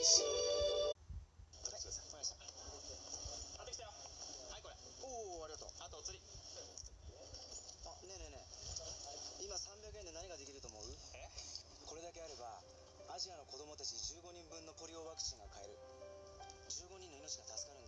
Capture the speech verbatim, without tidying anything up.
おお、ありがとう。あとお釣り。あ、ねえねえねえ、今さんびゃくえんで何ができると思う？え？これだけあればアジアの子供たちじゅうごにんぶんのポリオワクチンが買える。じゅうごにんの命が助かるんだよ。